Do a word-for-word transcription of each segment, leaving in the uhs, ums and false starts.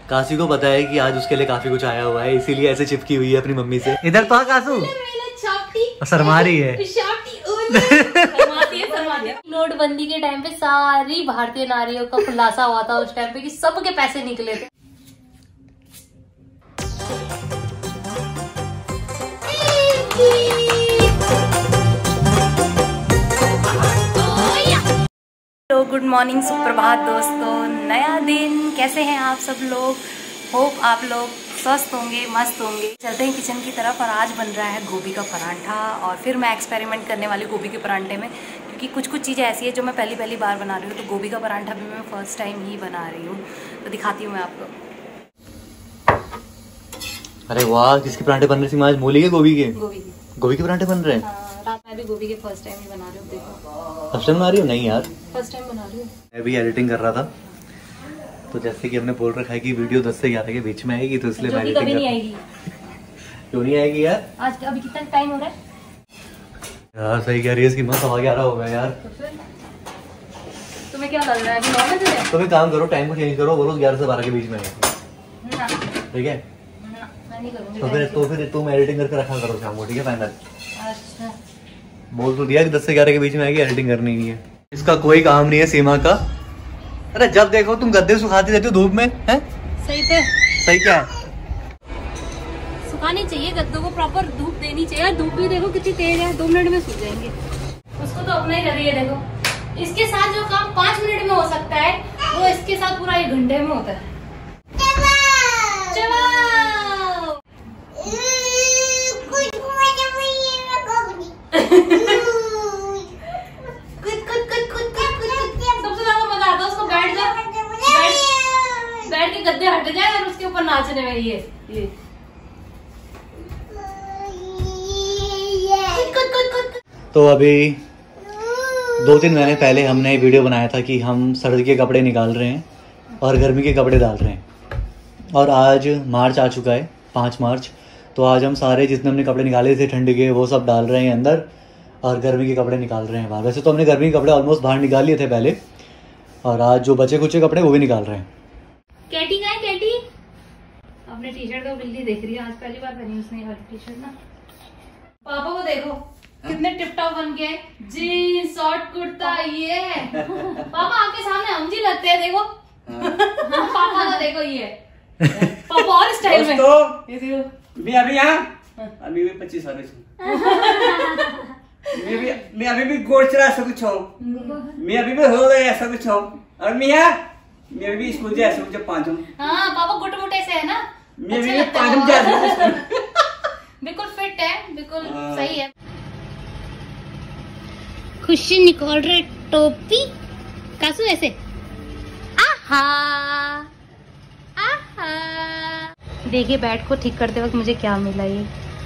काशी को पता है कि आज उसके लिए काफी कुछ आया हुआ है, इसीलिए ऐसे चिपकी हुई है अपनी मम्मी से। इधर तो कासू शर्मा रही है। नोटबंदी के टाइम पे सारी भारतीय नारियों का खुलासा हुआ था उस टाइम पे कि सबके पैसे निकले थे। तो गुड मॉर्निंग, सुप्रभात दोस्तों, नया दिन। कैसे हैं आप सब लोग? होप आप लोग स्वस्थ होंगे, मस्त होंगे। चलते हैं किचन की तरफ और आज बन रहा है गोभी का परांठा। और फिर मैं एक्सपेरिमेंट करने वाली गोभी के परांठे में, क्योंकि कुछ कुछ चीज़ें ऐसी है जो मैं पहली पहली बार बना रही हूँ। तो गोभी का परांठा भी मैं फर्स्ट टाइम ही बना रही हूँ, तो दिखाती हूँ मैं आपको। अरे वाह, किसके परांठे बन रहे थे आज? मूली के? गोभी के? गोभी के गोभी के परांठे बन रहे हैं। रात में भी गोभी के फर्स्ट टाइम ही बना रही हूँ। देखो, फर्स्ट टाइम बना रही हूँ? नहीं यार, फर्स्ट टाइम बना रही हूँ। मैं भी एडिटिंग कर रहा था, तो जैसे कि हमने बोल रखा है कि वीडियो दस से ग्यारह के बीच में आएगी, तो इसलिए मैं कभी नहीं आएगी। क्यों नहीं आएगी यार? आज अभी कितना टाइम हो रहा है यार? सही कह रही है, इसकी मत सवा ग्यारह हो गया यार। तो फिर तुम्हें क्या लग रहा है? अभी नौ बजे है। तो एक काम करो, टाइम को चेंज करो, बोलो ग्यारह से बारह के बीच में आएगी, ठीक है? मैं नहीं करूँगी। तो फिर तो फिर तुम एडिटिंग करके रखा करो शाम को, ठीक है? फाइनल। अच्छा, बोल तो दिया कि दस से ग्यारह के बीच में आएगी, एडिटिंग करनी नहीं है। इसका कोई काम नहीं है सीमा का। अरे जब देखो तुम गद्दे सुखाती रहती हो धूप में, हैं? सही थे। सही क्या है? सुखानी चाहिए गद्दों को, प्रॉपर धूप देनी चाहिए। धूप भी देखो कितनी तेज है, दो मिनट में सूख जाएंगे। उसको तो अपना ही कर रही है। देखो, इसके साथ जो काम पाँच मिनट में हो सकता है, वो इसके साथ पूरा एक घंटे में होता है। बैठ के गद्दे हट जाए और उसके ऊपर नाचने में ये ये तो अभी दो तीन महीने पहले हमने वीडियो बनाया था कि हम सर्दी के कपड़े निकाल रहे हैं और गर्मी के कपड़े डाल रहे हैं। और आज मार्च आ चुका है, पाँच मार्च। तो आज हम सारे जितने हमने कपड़े निकाले थे ठंड के, वो सब डाल रहे हैं अंदर और गर्मी के कपड़े निकाल रहे हैं बाहर। वैसे तो हमने गर्मी के कपड़े ऑलमोस्ट बाहर निकाल लिए थे पहले, और आज जो बचे कुचे कपड़े वो भी निकाल रहे हैं। कैटी का है? कैटी अपने टी शर्ट को बिल्ली देख रही है, आज पहली बार पहनी उसने ये टी शर्ट ना। पापा को देखो कितने टिप टॉप बन के, जीन्स, शॉर्ट कुर्ता, ये पापा आपके सामने हम जी लगते हैं। देखो पापा को देखो, ये पापा और स्टाइल में। ये देखो, मैं अभी यहाँ अभी भी पच्चीस साल मैं भी मैं अभी भी गोड़ चला सकूँ छो, मैं अभी भी हो गया ऐसा कुछ हो। और मैं यहाँ मैं भी स्कूल जा सकूँ पाँच हूँ। हाँ पापा गुट मुटे से है ना, मैं भी पाँच हूँ जा सकूँ। बिल्कुल फिट है, बिल्कुल सही है। खुशी निकाल रहे टोपी कासू ऐसे। आहा आहा, देखिए बैट को ठीक करते वक्त मुझे क्या मिला। ये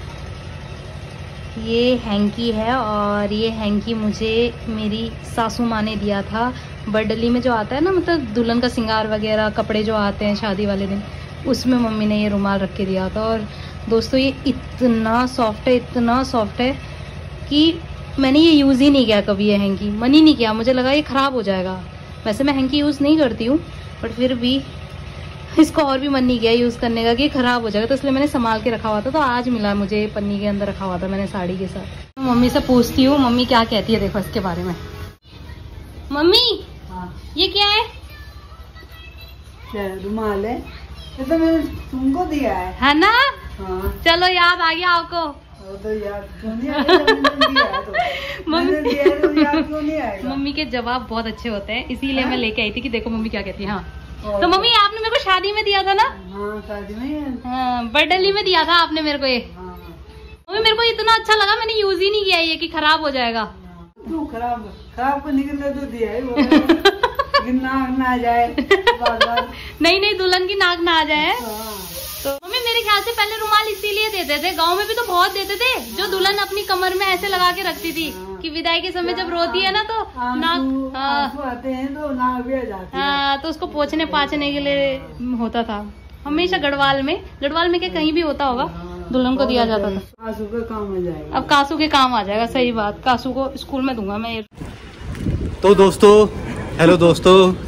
ये हैंकी है, और ये हैंकी मुझे मेरी सासू माँ ने दिया था। बरडली में जो आता है ना, मतलब दुल्हन का श्रृंगार वगैरह कपड़े जो आते हैं शादी वाले दिन, उसमें मम्मी ने ये रुमाल रख के दिया था। और दोस्तों ये इतना सॉफ्ट है, इतना सॉफ्ट है कि मैंने ये यूज़ ही नहीं किया कभी। ये हैंकी मन ही नहीं किया, मुझे लगा ये ख़राब हो जाएगा। वैसे मैं हैंकी यूज़ नहीं करती हूँ, बट फिर भी इसको और भी मन नहीं किया यूज़ करने का कि ख़राब हो जाएगा, तो इसलिए मैंने संभाल के रखा हुआ था। तो आज मिला मुझे, पन्नी के अंदर रखा हुआ था मैंने साड़ी के साथ। मम्मी से पूछती हूँ मम्मी क्या कहती है, देखो इसके बारे में। मम्मी हाँ। ये क्या है? रुमाल है, ये तो मैंने तुमको दिया है, है ना? हाँ। चलो याद आ गया आपको। तो याद क्यों नहीं आया? दिया तो मैंने दिया है, तो याद क्यों नहीं आएगा? मम्मी के जवाब बहुत अच्छे होते हैं, इसीलिए मैं लेके आई थी कि देखो मम्मी क्या कहती है। हाँ तो मम्मी आपने मेरे को शादी में दिया था ना? हाँ शादी में, हाँ बरडली में दिया था आपने मेरे को ये। हाँ। मम्मी मेरे को इतना अच्छा लगा, मैंने यूज ही नहीं किया ये कि खराब हो जाएगा। क्यों खराब खराब को निकलने तो दिया है वो, नाक ना आ जाए बार बार। नहीं नहीं, दुल्हन की नाक ना आ जाए। हाँ। तो मम्मी मेरे ख्याल से पहले रुमाल इसीलिए देते थे, गांव में भी तो बहुत देते थे, जो दुल्हन अपनी कमर में ऐसे लगा के रखती थी कि विदाई के समय जब रोती है ना तो नाक आते हैं तो नाक भी आ जाती है। हाँ, तो उसको पोंछने पाछने के लिए होता था हमेशा। गढ़वाल में गढ़वाल में क्या कहीं भी होता होगा, दुल्हन को दिया जाता था। कासू का काम आ जाएगा, अब कासू के काम आ जाएगा। सही बात, कासू को स्कूल में दूंगा मैं। तो दोस्तों, हेलो दोस्तों,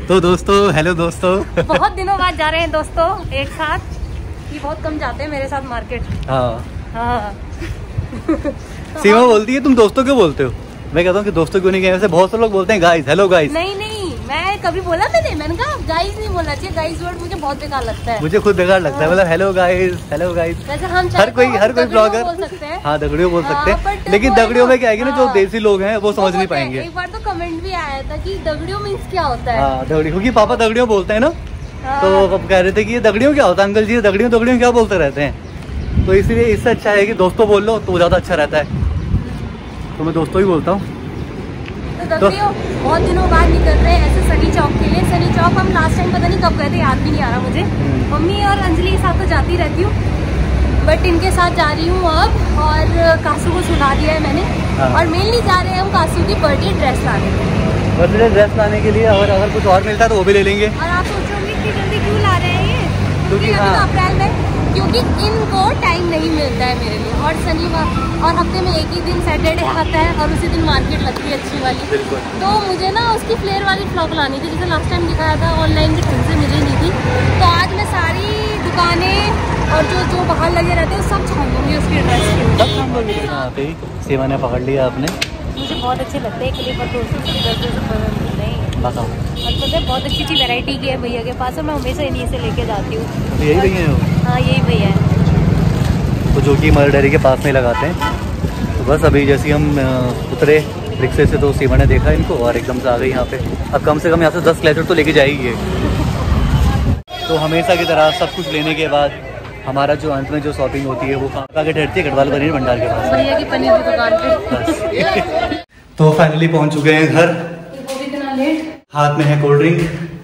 तो दोस्तों, हेलो दोस्तों। बहुत दिनों बाद जा रहे हैं दोस्तों एक साथ। ये बहुत कम जाते हैं मेरे साथ मार्केट। हाँ हाँ। सीमा बोलती है तुम दोस्तों क्यों बोलते हो? मैं कहता हूँ कि दोस्तों क्यों नहीं कहे, वैसे बहुत से लोग बोलते हैं गाइस, हेलो गाइस। नहीं नहीं, मैं कभी बोला मैंने मैंने कहा गाइस नहीं बोलना चाहिए। गाइस वर्ड मुझे बहुत बेकार लगता है। मुझे खुद बेकार लगता है, मतलब हेलो गाइस, हेलो गाइस। वैसे हम हर कोई हर कोई ब्लॉगर बोल सकते हैं। हाँ दगड़ियों बोल सकते हाँ, हैं, but लेकिन वो है दगड़ियों ना, में क्या है कि ना जो हाँ, देसी लोग हैं वो समझ नहीं बोलते हैं। पाएंगे। एक बार तो कमेंट भी आया था कि दगड़ियों मीन्स क्या होता है। हाँ दगड़ियों, क्योंकि पापा दगड़ियों बोलते हैं ना, हाँ। तो अब कह रहे थे कि ये दगड़ियों क्या होता है अंकल जी, दगड़ियों दगड़ियों क्या बोलते रहते हैं। तो इसलिए इससे अच्छा है कि दोस्तों बोल लो तो ज़्यादा अच्छा रहता है, तो मैं दोस्तों ही बोलता हूँ। तो दगड़ियों बहुत दिनों बाद निकल रहे हैं ऐसे सनी चौक के लिए। सनी चौक हम लास्ट टाइम पता नहीं कब गए थे, याद भी नहीं आ रहा मुझे। मम्मी और अंजलि के साथ तो जाती रहती हूँ, बट इनके साथ जा रही हूँ अब। और कासू को सुना दिया है मैंने। हाँ। और मेनली जा रहे हैं हम कासू की बर्थडे ड्रेस लाने। बर्थडे ड्रेस लाने के लिए, और अगर कुछ और मिलता है तो वो भी ले लेंगे। और आप सोचोगे इतनी जल्दी क्यों ला रहे हैं ये? क्योंकि अभी हाँ। तो अप्रैल में, क्योंकि इनको टाइम नहीं मिलता है मेरे लिए। और शनिवार और हफ्ते में एक ही दिन सैटरडे आता है और उसी दिन मार्केट लगती है अच्छी वाली। बिल्कुल। तो मुझे ना उसकी फ्लेयर वाली फ्रॉक लानी थी, जैसे लास्ट टाइम दिखाया था ऑनलाइन की ढंग से मुझे नहीं थी। तो आज मैं सारी दुकानें और जो जो बाहर लगे रहते हैं सब छाऊंगी उसकी ड्रेस की। हाँ पे सीमा ने पकड़ लिया आपने। मुझे बहुत अच्छे लगते हैं क्लिपर दो सौ नहीं बताओ। और पता है बहुत अच्छी अच्छी वैरायटी की है भैया के पास, और मैं हमेशा इन्हीं से लेके जाती हूँ। तो यही भैया है वो? हाँ यही भैया है। तो जो कि मदर डेयरी के पास में लगाते हैं। तो बस अभी जैसे हम अ, उतरे रिक्शे से तो सीमा ने देखा इनको और एकदम से आ गई यहाँ पे। अब कम से कम यहाँ से दस क्लेचर तो लेके जाएगी ये। तो हमेशा की तरह सब कुछ लेने के बाद हमारा जो अंत में जो शॉपिंग होती है वो कहाँ आगे ठहरती है? गढ़वाल पनीर भंडार के पास। भैया की पनीर की दुकान पे। तो फाइनली पहुँच चुके हैं घर। वो भी इतना लेट। हाथ में है कोल्ड ड्रिंक,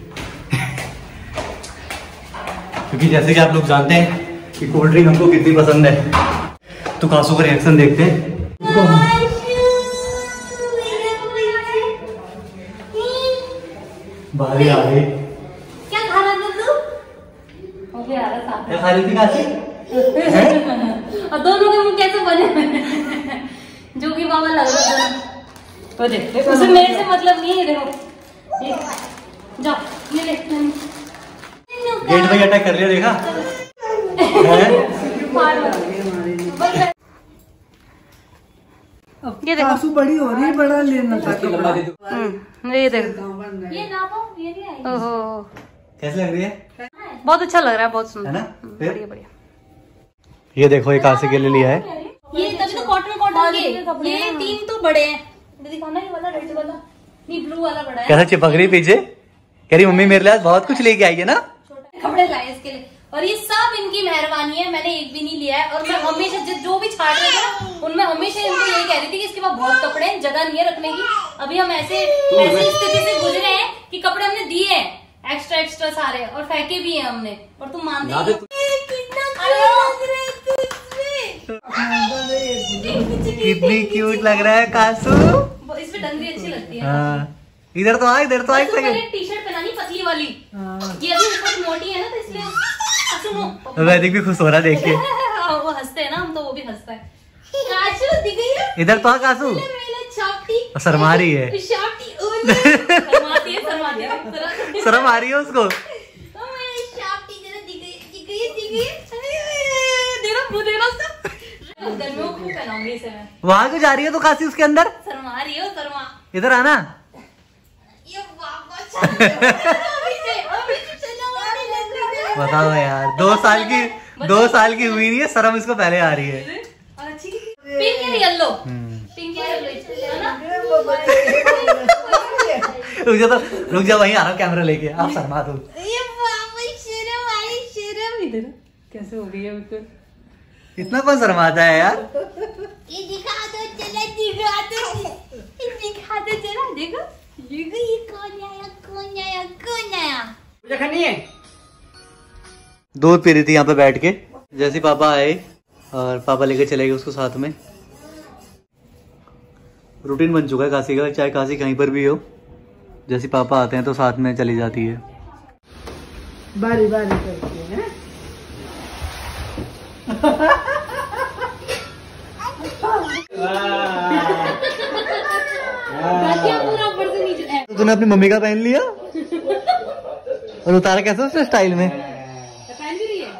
क्योंकि जैसे कि आप लोग जानते हैं कि कोल्ड ड्रिंक हमको कितनी पसंद है। तो कासू का रिएक्शन देखते हैं। बाहर आ गई। क्या खा रहा था तू? वो भी आ रहा साथ में। क्या खा रही थी काशी? और दोनों के मुंह कैसे बने हुए हैं? जो कि बाबा लग रहा था। तो देख, उसे मेरे से मतलब नहीं है। देखो ये, जाओ ये ले। गेट पे अटैक कर लिया, देखा? ये देखो कासू बड़ी हो रही है, बड़ा लेना था कपड़ा। हम्म, ये देखो ये नापो, ये नहीं आई। ओहो कैसे लग रही है? बहुत अच्छा लग रहा है, बहुत है सुंदर। ना? हम्म, फिर? बढ़िया बढ़िया। ये देखो, ये काशी के लिए लिया है। ये तभी तो कॉटन कॉटन के ये तीन तो बड़े हैं। दिखाना ये वाला रेड वाला नहीं, ब्लू वाला बड़ा है। कैसा चिपक रही पीछे? कह रही मम्मी मेरे लिए आज बहुत कुछ लेके आई है ना। कपड़े लाए इसके लिए, और ये सब इनकी मेहरबानी है। मैंने एक भी नहीं लिया है। और मैं हमेशा जो भी छाड़ रही थी ना उनमें हमेशा इनको यही कह रही थी कि इसके पास बहुत कपड़े हैं, जगह नहीं है रखने की। अभी हम ऐसे ऐसी स्थिति से गुजरे हैं कि कपड़े हमने दिए हैं एक्स्ट्रा एक्स्ट्रा सारे, और फेंके भी हैं हमने। और तुम मानते नहीं। कितनी क्यूट लग रहा है कासू। इस पे डंगरी अच्छी लगती है। हाँ, इधर तो आ, इधर तो आ। तो मैंने टी शर्ट पहनानी पतली वाली, ये अभी ऊपर मोटी है ना, तो इसलिए सुनो वैदिक भी खुश हो रहा है देख के। वो हंसते हैं ना, हम तो वो भी हंसता है। काशू दिख गई है। इधर तो आ कासू। शर्मा रही है। शर्माती है, शर्माती है। शर्म आ रही है उसको। गर्मियों को पहनाऊंगी इसे मैं। वहां क्यों जा रही है तो काशी उसके अंदर? शर्मा रही हो, शर्मा। इधर आना। ये बताओ यार, दो साल की दो साल की हुई नहीं है, शर्म इसको पहले आ रही है। पिंक या येलो, पिंक या येलो है ना। रुक जा, तो रुक जा, वहीं आ रहा हूँ कैमरा लेके। आप शर्मा दो। कैसे हो गई है बिल्कुल। इतना कौन शर्माता है यार? ये दिखा दो, चला दिखा दो, दिखा दो, चला देखो, देखो ये कौन आया, कौन आया, कौन आया। मुझे खानी है। दूध पी रही थी यहाँ पे बैठ के। जैसे पापा आए और पापा लेके चले गए उसको साथ में। रूटीन बन चुका है काशी का, चाहे काशी कहीं पर भी हो, जैसे पापा आते हैं तो साथ में चली जाती है। बारी बारी करती है। तो तूने अपनी मम्मी का पहन लिया? और उतारा कैसे उसने स्टाइल में। पहन भी रही है।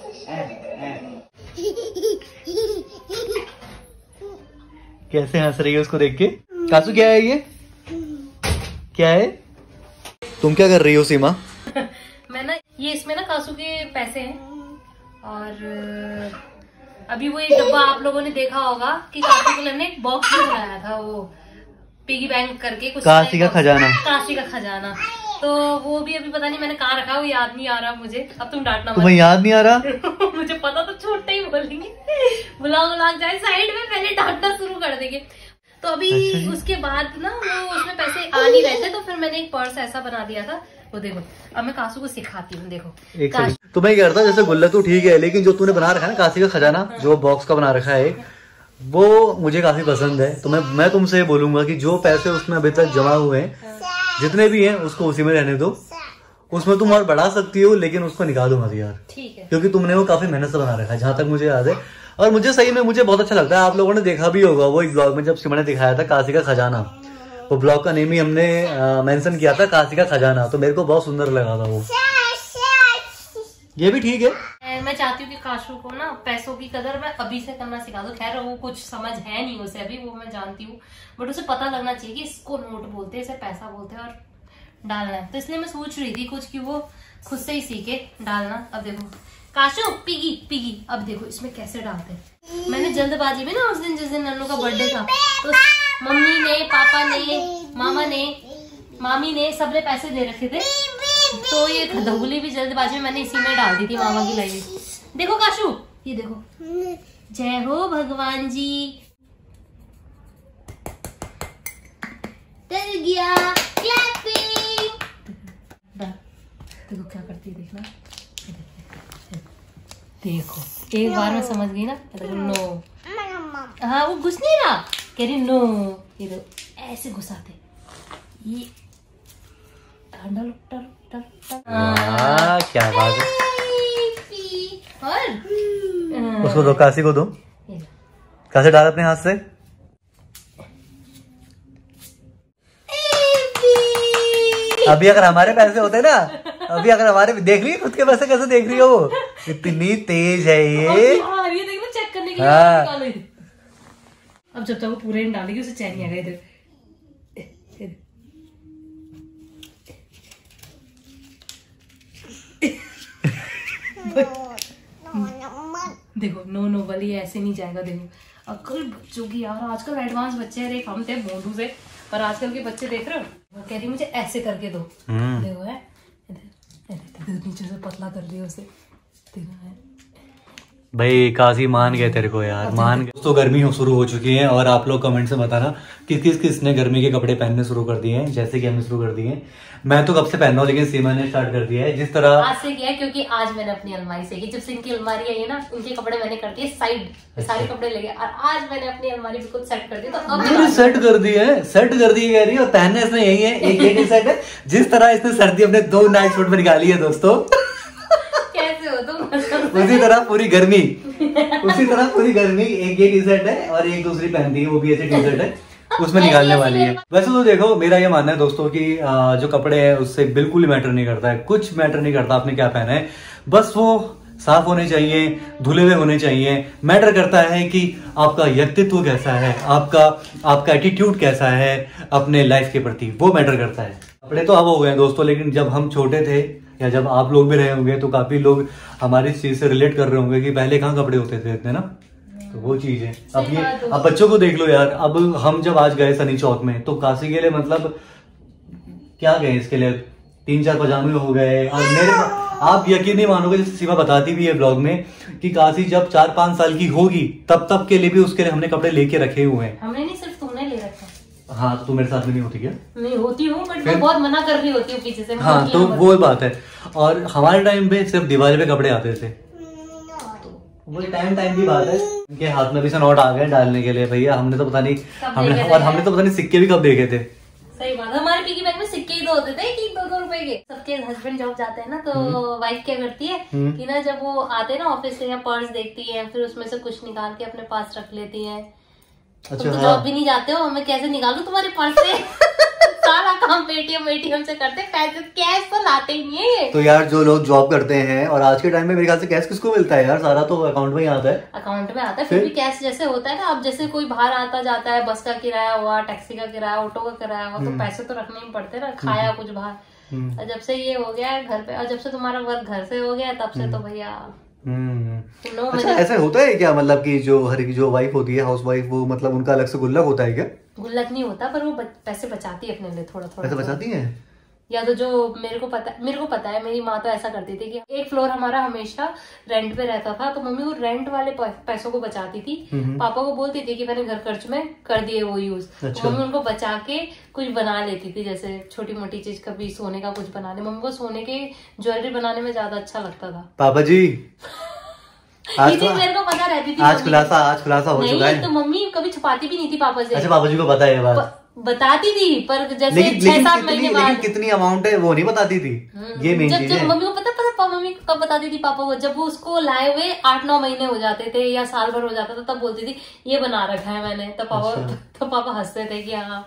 कैसे हंस रही है उसको देख के। कासू क्या है ये, क्या है? तुम क्या कर रही हो सीमा? मैं ना ये इसमें ना कासू के पैसे हैं और अभी वो एक डब्बा आप लोगों ने देखा होगा कि कासू के लिए हमने एक बॉक्स भी बनाया था, वो पिगी बैंक करके कुछ काशी का खजाना। काशी का खजाना। तो वो भी अभी पता नहीं मैंने कहाँ रखा, वो याद नहीं आ रहा मुझे। अब तुम डांटना। तुम्हें याद नहीं आ रहा? मुझे पता तो छोटे ही बोलेंगे, बुलाओ बुलाओ जाए साइड में, पहले डांटना शुरू कर देंगे। तो अभी अच्छा उसके बाद ना वो उसमें पैसे आ नहीं रहे थे, तो फिर मैंने एक पर्स ऐसा बना दिया था। वो देखो अब मैं कासू को सिखाती हूँ। देखो एक तो मैं कहता जैसे गुल्ला तो ठीक है, लेकिन जो तूने बना रखा है ना काशी का खजाना, हाँ। जो बॉक्स का बना रखा है वो मुझे काफी पसंद है। तो मैं मैं तुमसे बोलूंगा कि जो पैसे उसमें अभी तक जमा हुए हैं जितने भी हैं उसको उसी में रहने दो। उसमें तुम और बढ़ा सकती हो लेकिन उसको निकाल दो मत यार, ठीक है? क्योंकि तुमने वो काफी मेहनत से बना रखा है जहां तक मुझे याद है। और मुझे सही में मुझे बहुत अच्छा लगता है। आप लोगों ने देखा भी होगा वो एक ब्लॉग में जब सीमा ने दिखाया था काशी का खजाना, वो ब्लॉग का नेम ही हमने मेंशन किया था काशी का खजाना। तो मेरे को बहुत सुंदर लगा था वो। ये भी ठीक है। मैं चाहती हूँ कि काशू को ना पैसों की कदर मैं अभी से करना सिखा दो। खैर वो कुछ समझ है नहीं उसे अभी, वो मैं जानती हूँ, बट उसे पता लगना चाहिए कि इसको नोट बोलते हैं, इसे पैसा बोलते हैं और डालना है। तो इसलिए मैं सोच रही थी कुछ कि वो खुद से ही सीखे डालना। अब देखो काशू पिगी पिगी, अब देखो इसमें कैसे डालते हैं। मैंने जल्दबाजी में ना उस दिन जिस दिन नन्नू का बर्थडे था, तो मम्मी ने, पापा ने, मामा ने, मामी ने, सबने पैसे दे रखे थे। तो ये खदगुली भी जल्दबाजी में मैंने इसी में डाल दी थी मामा की लाई। देखो काशू, ये देखो, जय हो भगवान जी, डर गया क्लैपिंग। देखो क्या करती है, देखना, देखो एक बार में समझ गई ना। नो, हाँ वो घुस नहीं रहा, कह रही नो। ये देखो ऐसे घुसाते, ये डालो डालो वाह क्या बात है। और उसको दो, काशी को दो। काशी डाल अपने हाथ से। अभी अगर हमारे पैसे होते ना, अभी अगर हमारे, देख रही खुद के पैसे कैसे देख रही हो, वो इतनी तेज है ये। ये देखो चेक करने के लिए निकालो इधर। अब जब तक वो पूरे नहीं डालेगी उसे चैन नहीं आएगा। इधर देखो नो नो वाली ऐसे नहीं जाएगा। देखो अक्ल बच्चों की यार, आजकल एडवांस बच्चे हैं। हम थे मोटू से, पर आजकल के बच्चे देख रहे हो, वो कह रही मुझे ऐसे करके दो। देखो है नीचे से पतला कर दिया उसे। देखो है भाई काशी मान गए तेरे को यार, मान गए। तो गर्मी हो शुरू हो चुकी है और आप लोग कमेंट से बताना कि किस किस ने गर्मी के कपड़े पहनने शुरू कर दिए हैं। जैसे कि हमने शुरू कर दिए हैं, मैं तो कब से पहन रहा हूँ लेकिन सीमा ने स्टार्ट कर दिया है। जिस तरह आज से किया है, क्योंकि आज मैंने अपनी अलमारी से की, जब से इनकी अलमारी आई है ना, इनके कपड़े मैंने कर दिए साइड, सारे कपड़े लेके, और आज मैंने अपनी अलमारी बिल्कुल सेट कर दी। तो अब सेट कर दी है, सेट कर दी कह रही है। और पहनना इसने यही है, एक ये टी शर्ट है। जिस तरह इसने सर्दी अपने दो नाइट सूट में निकाली है दोस्तों, कैसे हो तुम? उसी तरह पूरी गर्मी, उसी तरह पूरी गर्मी एक ये टी शर्ट है और एक दूसरी पहनती है, वो भी ऐसी टी शर्ट है, उसमें निकालने वाली है। वैसे तो देखो मेरा ये मानना है दोस्तों कि जो कपड़े हैं उससे बिल्कुल मैटर नहीं करता है, कुछ मैटर नहीं करता आपने क्या पहना है, बस वो साफ होने चाहिए, धुले हुए होने चाहिए। मैटर करता है कि आपका व्यक्तित्व कैसा है, आपका आपका एटीट्यूड कैसा है अपने लाइफ के प्रति, वो मैटर करता है। कपड़े तो अब हो गए दोस्तों, लेकिन जब हम छोटे थे या जब आप लोग भी रहे होंगे तो काफी लोग हमारी इस चीज से रिलेट कर रहे होंगे कि पहले कहाँ कपड़े होते थे इतने ना। तो वो चीज है। अब ये अब बच्चों को देख लो यार, अब हम जब आज गए सनी चौक में तो काशी के लिए मतलब क्या गए, इसके लिए तीन चार पजामे हो गए। और मेरे आप यकीन नहीं मानोगे, जैसे सीमा बताती भी है ब्लॉग में कि काशी जब चार पांच साल की होगी तब तब के लिए भी उसके लिए हमने कपड़े लेके रखे हुए हैं। हमने नहीं, सिर्फ तुमने ले रखा। हाँ तो तू मेरे साथ में नहीं होती क्या? नहीं होती हूँ, बट मैं बहुत मना कर रही होती हूँ पीछे से। हाँ तो वो बात है। और हमारे टाइम पे सिर्फ दिवाली पे कपड़े आते थे, वो टाइम टाइम की बात है। उनके हाथ में भी से नोट आ गए डालने के लिए भैया, हमने तो पता नहीं हमने और हमने तो पता नहीं सिक्के भी कब देखे थे। सही बात है, हमारे पिगी बैंक में सिक्के ही दो होते थे कि दो दो रुपए के। सबके हस्बैंड जॉब जाते हैं ना, तो वाइफ क्या करती है कि ना जब वो आते हैं ना ऑफिस से, या पर्स देखती है, फिर उसमें से कुछ निकाल के अपने पास रख लेती है। तुम तो जॉब भी नहीं जाते हो, मैं कैसे निकालूं तुम्हारे पर्स से? सारा काम पेटीएम पेटीएम से करते, पैसे कैश तो लाते ही नहीं है ये। तो यार जो लोग जॉब करते हैं और आज के टाइम में मेरे ख्याल से कैश किसको मिलता है यार, सारा तो अकाउंट में ही आता है। अकाउंट में आता है, फिर भी कैश जैसे होता है ना, अब जैसे कोई बाहर आता जाता है, बस का किराया हुआ, टैक्सी का किराया, ऑटो का किराया हुआ, तो पैसे तो रखने ही पड़ते ना, खाया कुछ बाहर। और जब से ये हो गया है घर पे, और जब से तुम्हारा वर्क घर से हो गया तब से तो भैया। अच्छा ऐसा होता है क्या, मतलब कि जो हर की जो वाइफ होती है हाउस वाइफ, वो मतलब उनका अलग से गुल्लक होता है क्या? गुल्लक नहीं होता, पर वो पैसे बचाती है अपने लिए थोड़ा थोड़ा। पैसे बचाती है? या तो जो मेरे को पता मेरे को पता है, मेरी माँ तो ऐसा करती थी कि एक फ्लोर हमारा हमेशा रेंट पे रहता था, तो मम्मी वो रेंट वाले पैसों को बचाती थी, पापा को बोलती थी कि मैंने घर खर्च में कर दिए वो यूज। अच्छा। तो मम्मी उनको बचा के कुछ बना लेती थी, जैसे छोटी मोटी चीज, कभी सोने का कुछ बनाने, मम्मी को सोने के ज्वेलरी बनाने में ज्यादा अच्छा लगता था। पापा जी आज तो, मेरे को पता रहती थी, आज खुलासा आज खुलासा हो चुका है। तो मम्मी कभी छुपाती भी नहीं थी पापा से। अच्छा पापा जी को पता है ये बात? बताती थी, पर जैसे छह सात महीने बाद। लेकिन कितनी अमाउंट है वो नहीं बताती थी, ये मेन चीज है। जब मम्मी को पता पता मम्मी कब बताती थी पापा को, जब वो उसको लाए हुए आठ नौ महीने हो जाते थे या साल भर हो जाता था, तब बोलती थी ये बना रखा है मैंने, तब पापा तो पापा हंसते थे कि हाँ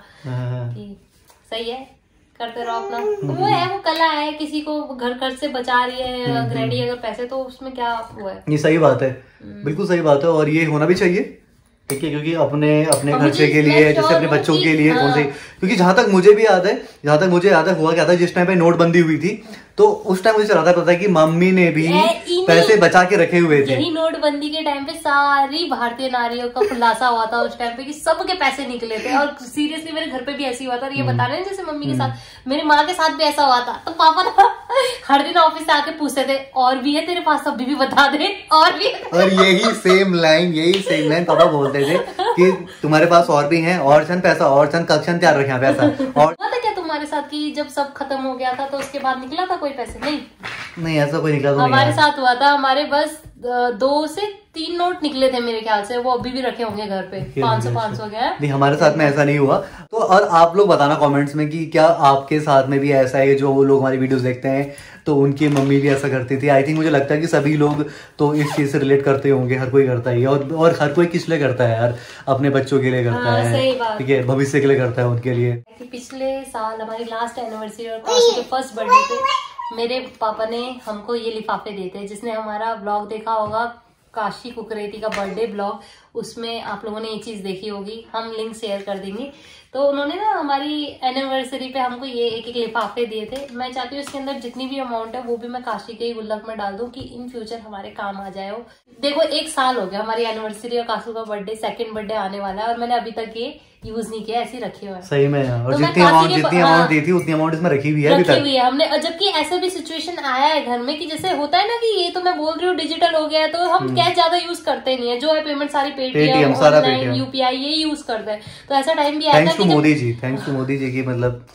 सही है, करते रहो अपना। वो है, वो कला है, किसी को घर खर्च से बचा रही है ग्रैंडी अगर पैसे, तो उसमें क्या वो है। ये सही बात है, बिल्कुल सही बात है, और ये होना भी चाहिए, ठीक है, क्योंकि अपने अपने खर्चे के लिए, जैसे अपने बच्चों के लिए कौन से, क्योंकि जहां तक मुझे भी याद है जहां तक मुझे याद है हुआ क्या था, जिस टाइम पे नोटबंदी हुई थी, तो उस टाइम मुझे चला था पता है कि मम्मी ने भी पैसे बचा के रखे हुए थे। यही नोटबंदी के टाइम पे सारी भारतीय नारियों का खुलासा हुआ था उस टाइम पे कि सबके पैसे निकले थे, और सीरियसली मेरे घर पे भी ऐसे हुआ था। और ये बता रहे हैं जैसे मम्मी के साथ, मेरी माँ के साथ भी ऐसा हुआ था, तो पापा ना हर दिन ऑफिस से आके पूछते थे और भी है तेरे पास, अभी भी बता दे, और भी है। और यही सेम लाइन यही सेम लाइन पापा बोलते थे कि तुम्हारे पास और भी है, और छन पैसा, और छन कक्षन तैयार रखे पैसा। और क्या तुम्हारे साथ कि जब सब खत्म हो गया था तो उसके बाद निकला था कोई पैसे? नहीं नहीं ऐसा कोई निकला तो हमारे साथ हुआ था, हमारे बस दो से तीन नोट निकले थे मेरे ख्याल से, वो अभी भी रखे होंगे घर पे, पाँच सौ पाँच सौ के। नहीं हमारे साथ में ऐसा नहीं हुआ। तो और आप लोग बताना कमेंट्स में कि क्या आपके साथ में भी ऐसा है, जो लोग हमारी वीडियोस देखते हैं तो उनकी मम्मी भी ऐसा करती थी। आई थिंक मुझे लगता है कि सभी लोग तो इस चीज से रिलेट करते होंगे, हर कोई करता है, और और हर कोई किस लिए करता है यार, अपने बच्चों के लिए करता है, ठीक है, भविष्य के लिए करता है उनके लिए। पिछले साल हमारी लास्ट एनिवर्सरी और काशी के फर्स्ट बर्थडे पे मेरे पापा ने हमको ये लिफाफे दिए थे। जिसने हमारा ब्लॉग देखा होगा काशी कुकरेती का बर्थडे ब्लॉग, उसमें आप लोगों ने ये चीज देखी होगी, हम लिंक शेयर कर देंगे। तो उन्होंने ना हमारी एनिवर्सरी पे हमको ये एक एक लिफाफे दिए थे। मैं चाहती हूँ इसके अंदर जितनी भी अमाउंट है वो भी मैं काशी के ही गुल्लक में डाल दूं कि इन फ्यूचर हमारे काम आ जाए। वो देखो एक साल हो गया हमारी एनिवर्सरी और काशू का बर्थडे, सेकंड बर्थडे आने वाला है, और मैंने अभी तक ये यूज नहीं किया, ऐसे रखे हुए हैं। सही में यार, और तो जितनी अमाउंट जितनी अमाउंट दी थी उतनी अमाउंट इसमें रखी हुई है अभी तक। रखी हुई है हमने, जबकि ऐसा भी सिचुएशन आया है घर में कि जैसे होता है ना कि ये तो मैं बोल रही हूँ डिजिटल हो गया है, तो हम कैश ज्यादा यूज करते नहीं है, जो है पेमेंट सारी पेटीएम, ऑनलाइन, यूपीआई ये यूज करते हैं। तो ऐसा टाइम भी आया था। Thanks to Modi ji, thanks to Modi ji की मतलब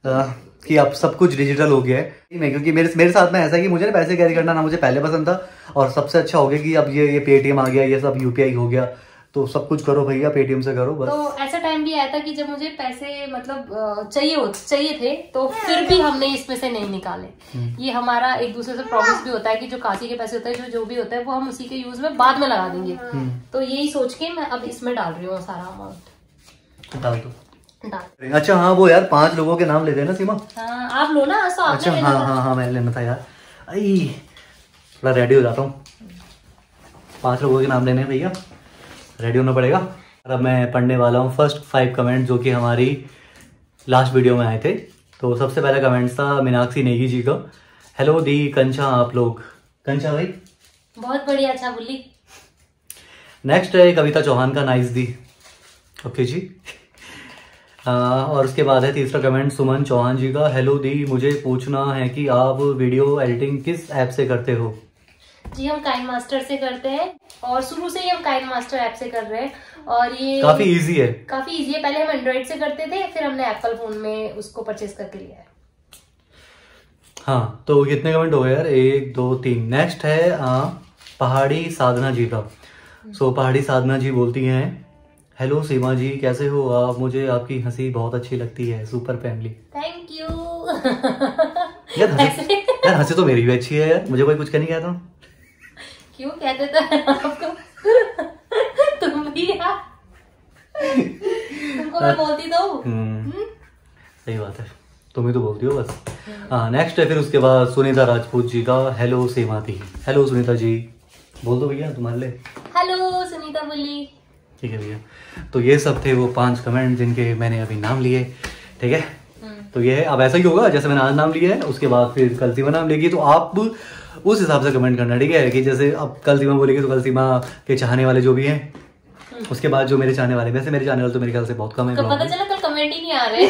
कि अब सब कुछ डिजिटल हो गया है। क्योंकि मेरे मेरे साथ में ऐसा है कि मुझे पैसे कैरी करना ना मुझे पहले पसंद था, और सबसे अच्छा हो गया कि अब ये ये पेटीएम आ गया, ये सब यूपीआई हो गया, तो सब कुछ करो भैया पेटीएम से करो बस। तो ऐसा टाइम भी आया था कि जब मुझे पैसे मतलब चाहिए हो चाहिए थे, तो फिर भी हमने इसमें से नहीं निकाले। ये हमारा एक दूसरे से प्रॉमिस भी होता है कि जो काशी के पैसे होते हैं, जो जो भी होता है वो हम उसी के यूज में बाद में लगा देंगे। तो यही सोच के मैं अब इसमें डाल रही हूँ सारा अमाउंट। डाल दो। अच्छा हाँ वो यार पांच लोगों के नाम लेते हैं ना सीमा? हाँ आप लो ना। अच्छा हाँ हाँ हाँ मैंने लेना था यार, आई थोड़ा रेडी हो जाता हूँ। पांच लोगों के नाम लेने हैं भैया, रेडी होना पड़ेगा। अब मैं पढ़ने वाला हूँ फर्स्ट फाइव कमेंट जो कि हमारी लास्ट वीडियो में आए थे। तो सबसे पहला कमेंट था मीनाक्षी नेगी जी का। हेलो दी कंचा आप लोग। कंचा भाई बहुत बढ़िया, अच्छा बुल्ली। नेक्स्ट है कविता चौहान का, नाइस दी, ओके जी। आ, और उसके बाद है तीसरा कमेंट सुमन चौहान जी का। हेलो दी, मुझे पूछना है कि आप वीडियो एडिटिंग किस ऐप से करते हो? जी हम काइन मास्टर से करते हैं, और शुरू से ही हम काइन मास्टर ऐप से कर रहे हैं, और ये काफी इजी है। काफी इजी है। पहले हम एंड्रॉइड से करते थे, फिर हमने एप्पल फोन में उसको परचेज करके लिया है। हाँ तो कितने कमेंट हो गए यार? एक दो तीन। नेक्स्ट है आ, पहाड़ी साधना जी का। सो पहाड़ी साधना जी बोलती हैं हेलो सीमा जी कैसे हो आप, मुझे आपकी हंसी बहुत अच्छी लगती है, सुपर फैमिली। Thank you. यार हंसी यार हंसी तो मेरी भी अच्छी है यार, मुझे कोई कुछ कहने कहता हूँ। क्यों कहते तो आपको तुम भी यार तुमको मैं बोलती तो हूँ। सही बात है। तुम ही तो बोलती हो बस। हाँ नेक्स्ट है फिर उसके बाद सुनीता राजपूत जी का हेलो सेमाती। हेलो सुनीता जी बोल दो भैया तुम्हारे लिए। हेलो सुनीता बोली। ठीक है भैया। तो ये सब थे वो पांच कमेंट जिनके मैंने अभी नाम लिए। ठीक है तो ये है, अब ऐसा ही होगा जैसे मैंने आज नाम लिया है उसके बाद फिर कल सीमा नाम लेगी, तो आप उस हिसाब से कमेंट करना। ठीक है कि जैसे अब कल सीमा बोलेगी तो कल सीमा के चाहने वाले जो भी हैं, उसके बाद जो मेरे चाहने वाले, वैसे मेरे चाहने वाले तो मेरे ख्याल से बहुत कम है। पता चला कल कमेंट ही नहीं आ रहे।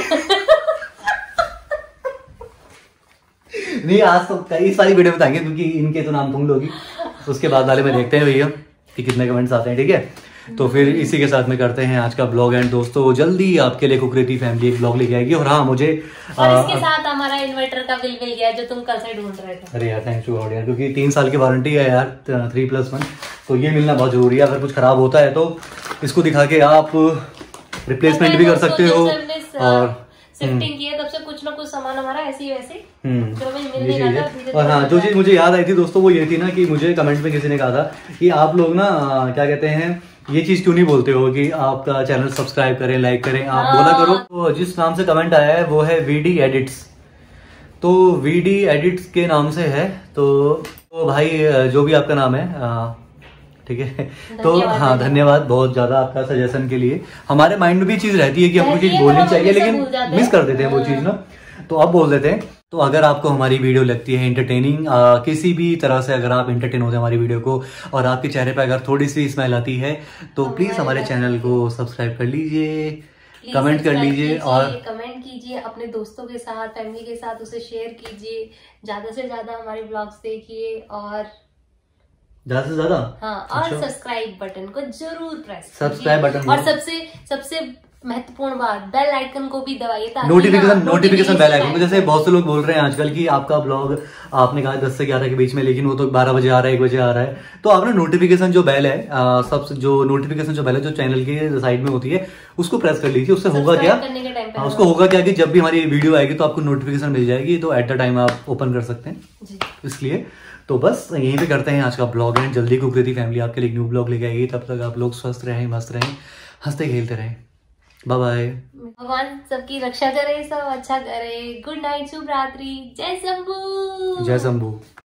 नहीं आज तो इस वाली वीडियो बताएंगे क्योंकि इनके तो नाम तुम लोगी, उसके बाद वाले में देखते हैं भैया कि कितने कमेंट्स आते हैं। ठीक है तो फिर इसी के साथ में करते हैं आज का ब्लॉग एंड दोस्तों जल्दी आपके लिए कुकरेती फैमिली एक ब्लॉग लेके आएगी। और हाँ मुझे और आ, इसके साथ हमारा इन्वर्टर का बिल मिल गया जो तुम कल से ढूंढ रहे थे। अरे यार थैंक्स टू गॉड यार, क्योंकि तीन साल की वारंटी है यार थ्री प्लस वन, तो ये मिलना बहुत जरूरी है। अगर कुछ खराब होता है तो इसको दिखा के आप रिप्लेसमेंट भी कर सकते हो। और शिफ्टिंग की है तब से कुछ ना कुछ सामान हमारा ऐसे ही वैसे जो भाई मिल नहीं रहा था। और हाँ जो चीज मुझे याद आई थी दोस्तों वो ये थी ना कि मुझे कमेंट में किसी ने कहा था कि आप लोग ना क्या कहते हैं ये चीज क्यों नहीं बोलते हो कि आपका चैनल सब्सक्राइब करें लाइक करें, आप बोला करो। तो जिस नाम से कमेंट आया है वो है वीडी एडिट्स, तो वीडी एडिट्स के नाम से है। तो, तो भाई जो भी आपका नाम है ठीक है तो हाँ धन्यवाद बहुत ज्यादा आपका सजेशन के लिए। हमारे माइंड में भी चीज रहती है कि हमको चीज बोलनी चाहिए लेकिन मिस कर देते हैं वो चीज ना, तो अब बोल देते हैं। तो अगर आपको हमारी वीडियो लगती है इंटरटेनिंग, किसी भी तरह से अगर आप इंटरटेन होते हैं हमारी वीडियो को और आपके चेहरे पे अगर थोड़ी सी स्माइल आती है तो प्लीज हमारे चैनल को सब्सक्राइब कर लीजिए, कमेंट कर लीजिए और कमेंट कीजिए अपने दोस्तों के साथ फैमिली के साथ उसे शेयर कीजिए, ज्यादा से ज्यादा हमारे ब्लॉग्स देखिए और ज्यादा से ज्यादा हाँ और सब्सक्राइब बटन को जरूर प्रेस सब्सक्राइब बटन और सबसे सबसे महत्वपूर्ण बात बेल आइकन को भी दबाइए ताकि नोटिफिकेशन नोटिफिकेशन बेल आइकन। जैसे बहुत से लोग बोल रहे हैं आजकल कि आपका ब्लॉग आपने कहा दस से ग्यारह के बीच में लेकिन वो तो बारह बजे आ रहा है एक बजे आ रहा है, तो आपने नोटिफिकेशन जो बेल है सबसे जो नोटिफिकेशन जो बेल है जो चैनल के साइड में होती है उसको प्रेस कर लीजिए। उससे होगा क्या आ, उसको होगा क्या कि जब भी हमारी वीडियो आएगी तो आपको नोटिफिकेशन मिल जाएगी, तो एट द टाइम आप ओपन कर सकते हैं। इसलिए तो बस यहीं पे करते हैं आज का ब्लॉग एंड जल्दी कुकरेती फैमिली आपके लिए न्यू ब्लॉग लेके आएगी। तब तक आप लोग स्वस्थ रहें मस्त रहें हंसते खेलते रहें। Bye bye. भगवान सबकी रक्षा करे सब अच्छा करे। गुड नाइट शुभ रात्रि। जय शंभू। जय शंभू।